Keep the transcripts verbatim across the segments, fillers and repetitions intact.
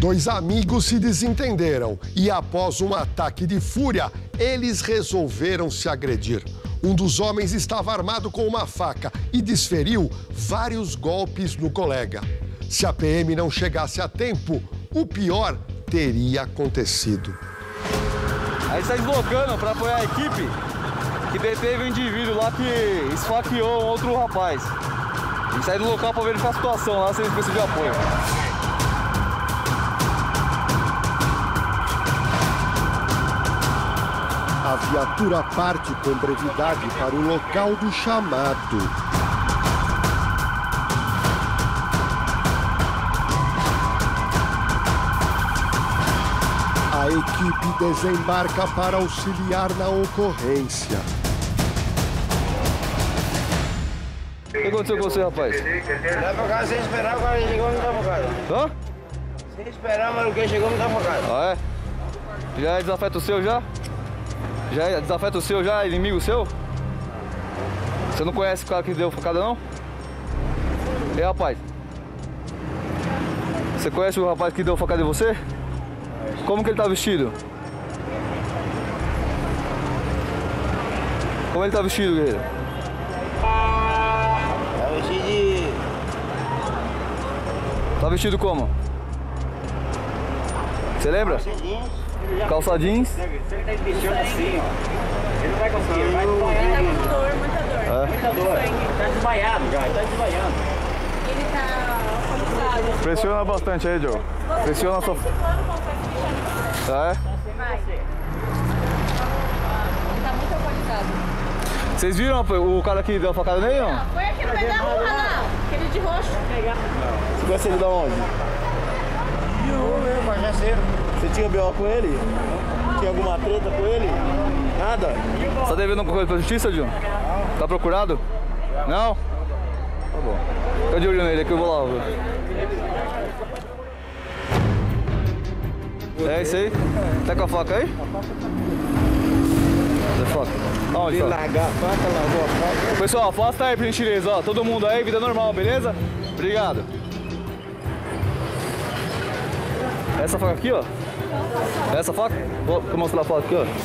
Dois amigos se desentenderam e, após um ataque de fúria, eles resolveram se agredir. Um dos homens estava armado com uma faca e desferiu vários golpes no colega. Se a P M não chegasse a tempo, o pior teria acontecido. A gente está deslocando para apoiar a equipe que deteve um indivíduo lá que esfaqueou um outro rapaz. A gente sai do local para verificar a situação lá, se eles precisam de apoio. A viatura parte com brevidade para o local do chamado. A equipe desembarca para auxiliar na ocorrência. O que aconteceu com você, rapaz? Tá pra casa sem esperar, agora ele chegou e não tá pra casa. Hã? Sem esperar, mas o que chegou não tá pra casa. Ah, é? Já é desafeto seu já? Já é desafeto seu já, inimigo seu? Você não conhece o cara que deu facada, não? E rapaz? Você conhece o rapaz que deu facada em você? Como que ele tá vestido? Como ele tá vestido, guerreiro? Tá vestido de... Tá vestido como? Você lembra? Calça jeans. Se ele tá vestido assim, ó, ele não vai conseguir, ele vai morrer. Ele tá com dor, muita dor. É? Muita dor. Tá desmaiado já, ele tá desmaiando. Ele tá alcoolizado. Pressiona bastante aí, Joe. Pressiona sua... Tá, é? Vai. Ele tá muito alcoolizado. Vocês viram o cara que deu a facada nele, não? Não, foi aquele no meio da rua lá, aquele de roxo. Você conhece ele de onde? Eu mesmo, cachaceiro. Você tinha B O com ele? Tinha alguma treta com ele? Nada? Você tá devendo alguma coisa pra justiça, John? Tá procurado? Não? Tá bom. Fica de olho nele que eu vou lá. Viu? É isso aí? Tá com a faca aí? Cadê a faca? Aonde, faca? Largar a faca, largou a faca. Pessoal, afasta aí, por gentileza, ó. Todo mundo aí, vida normal, beleza? Obrigado. Essa faca aqui, ó. Essa faca? Vou mostrar a faca aqui, ó.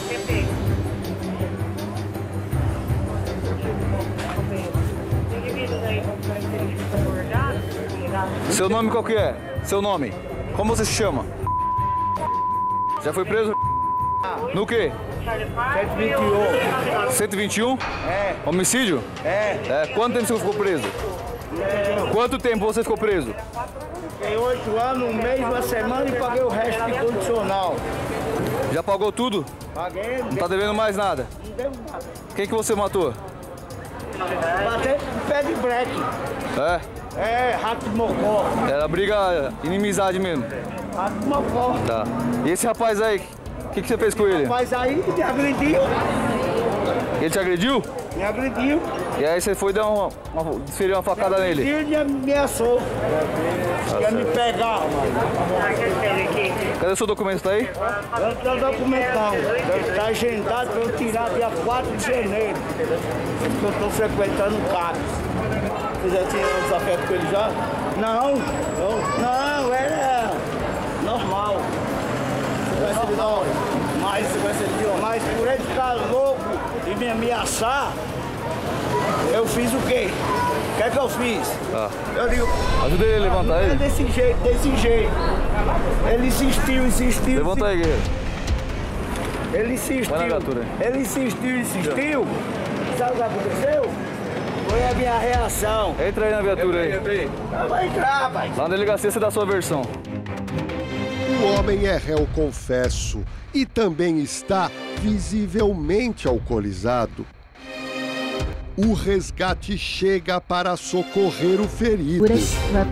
Seu nome qual que é? Seu nome? Como você se chama? Já foi preso? No quê? cento e vinte e um. cento e vinte e um? É. Homicídio? É. É. Quanto tempo você ficou preso? Quanto tempo você ficou preso? Fiquei oito anos, um mês, uma semana e paguei o resto de condicional. Já pagou tudo? Paguei, Não tá devendo mais nada? não deu nada. Quem que você matou? Batei com pé de breque. É? É, rato de mocó. Era briga, inimizade mesmo. Rato de mocó. Tá. E esse rapaz aí, o que, que você fez com ele? Mas aí me agrediu. Ele te agrediu? Me agrediu. E aí você foi dar uma, uma, desferiu uma facada nele? Ele me ameaçou. Quer me pegar. Cadê o seu documento? Tá aí? Eu tenho documentão. Está agendado para eu tirar dia quatro de janeiro. Eu estou frequentando o C A P. Você já tinha um desafeto com ele já? Não, não, não, era normal. Você conhece ele da onde? Mas, Você conhece ele de onde? mas por ele ficar louco e me ameaçar, eu fiz o quê? O que é que eu fiz? Tá. Eu digo, Ajuda ele a levantar é ele. desse jeito, desse jeito. Ele insistiu, insistiu. Levanta aí, guerreiro. Ele insistiu. Vai na viatura. Ele insistiu, insistiu. Sabe o que aconteceu? Foi a minha reação. Entra aí na viatura aí. Eu vou entrar, rapaz. Lá na delegacia você dá a sua versão. O homem é réu confesso e também está visivelmente alcoolizado. O resgate chega para socorrer o ferido. Você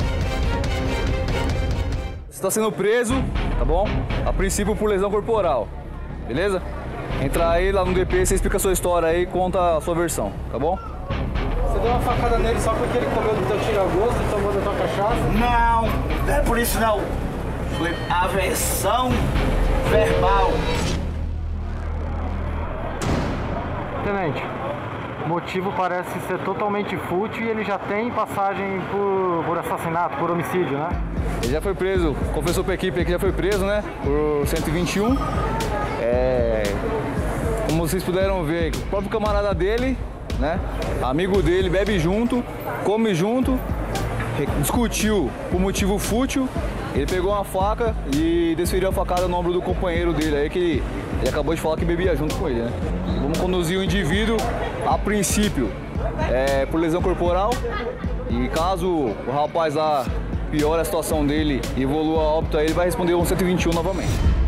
está sendo preso, tá bom? A princípio por lesão corporal, beleza? Entra aí lá no D P, você explica a sua história aí e conta a sua versão, tá bom? Você deu uma facada nele só porque ele comeu do teu tira-gosto e tomou da tua cachaça? Não, não é por isso não. Foi aversão verbal. Tenente, O motivo parece ser totalmente fútil e ele já tem passagem por, por assassinato, por homicídio, né? Ele já foi preso, confessou pra equipe que já foi preso, né? Por cento e vinte e um. É... Como vocês puderam ver, o próprio camarada dele, né? Amigo dele, bebe junto, come junto, discutiu por motivo fútil. Ele pegou uma faca e desferiu a facada no ombro do companheiro dele, aí que ele, ele acabou de falar que bebia junto com ele, né? Vamos conduzir o indivíduo, a princípio, é, por lesão corporal, e caso o rapaz lá piore a situação dele e evolua a óbito, aí ele vai responder um cento e vinte e um novamente.